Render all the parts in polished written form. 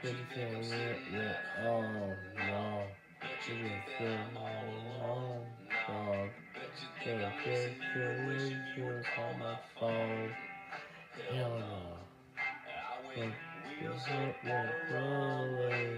Oh no, it is so long, dog. Just on my phone. Hell no. Just hit your rolling.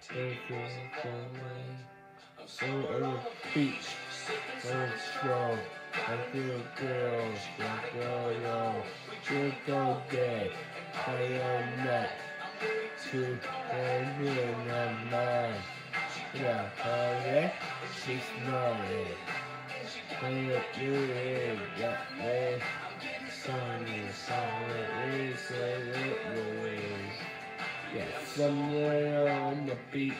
So on the beach, so strong. I feel girls, like yo, good go day, play all night. To and you and mine. Yeah, yeah, she's naughty. You got me. Sorry, say it. Yeah, somewhere on the beach.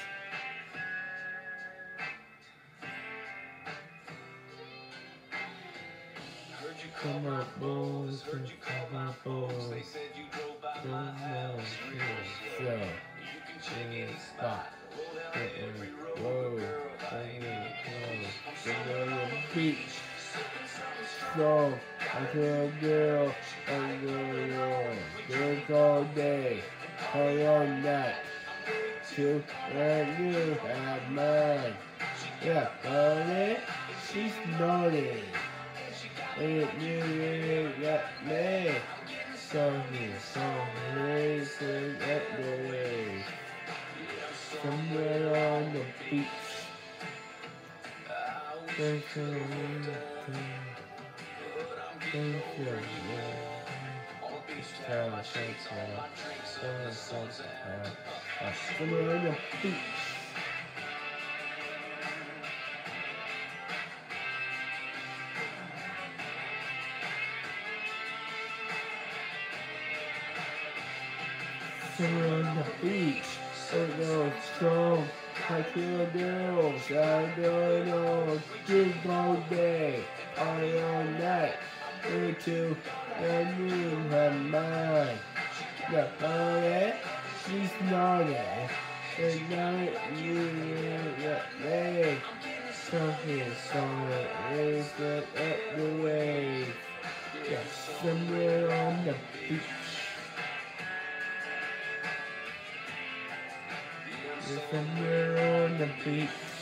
Come on, boys, come on, boys. Come on, so, stop. Whoa, somewhere on the beach. So, I tell a girl, drink all day, play all night. To let you have mine. Yeah, honey, she's naughty. You got me. Sorry, say that way. Somewhere on the beach. Thank you. Somewhere on the beach. Somewhere on the beach, so go strong, I kill girls, I don't know, drink all day, all night, me too, and you have mine. Yeah, honey, she's naughty, and now you got me. Something, is that up the way, yeah, somewhere on the beach. Somewhere on the beach.